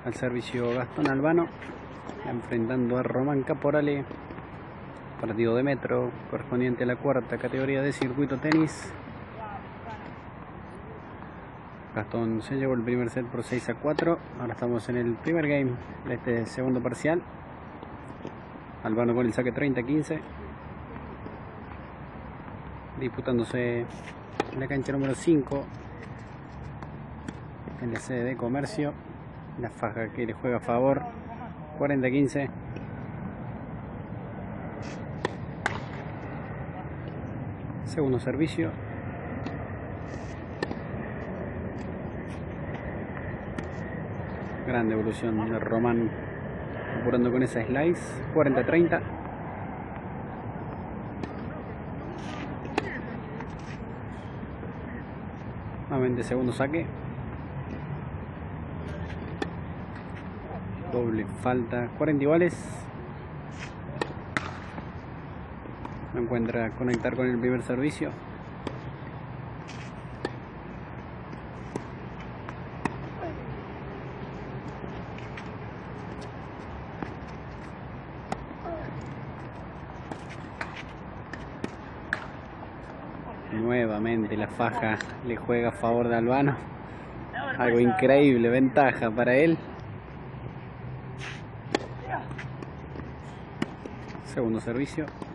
Al servicio Gastón Albano, enfrentando a Román Caporale. Partido de metro correspondiente a la cuarta categoría de circuito tenis. Gastón se llevó el primer set por 6-4. Ahora estamos en el primer game de este segundo parcial. Albano con el saque 30-15. Disputándose en la cancha número 5. En la sede de comercio. La faja que le juega a favor. 40-15. Segundo servicio. Gran devolución de Román, apurando con esa slice. 40-30. Nuevamente segundo saque. Doble falta. 40 iguales. No encuentra conectar con el primer servicio. Nuevamente la faja le juega a favor de Albano. Algo increíble, ventaja para él. Segundo servicio.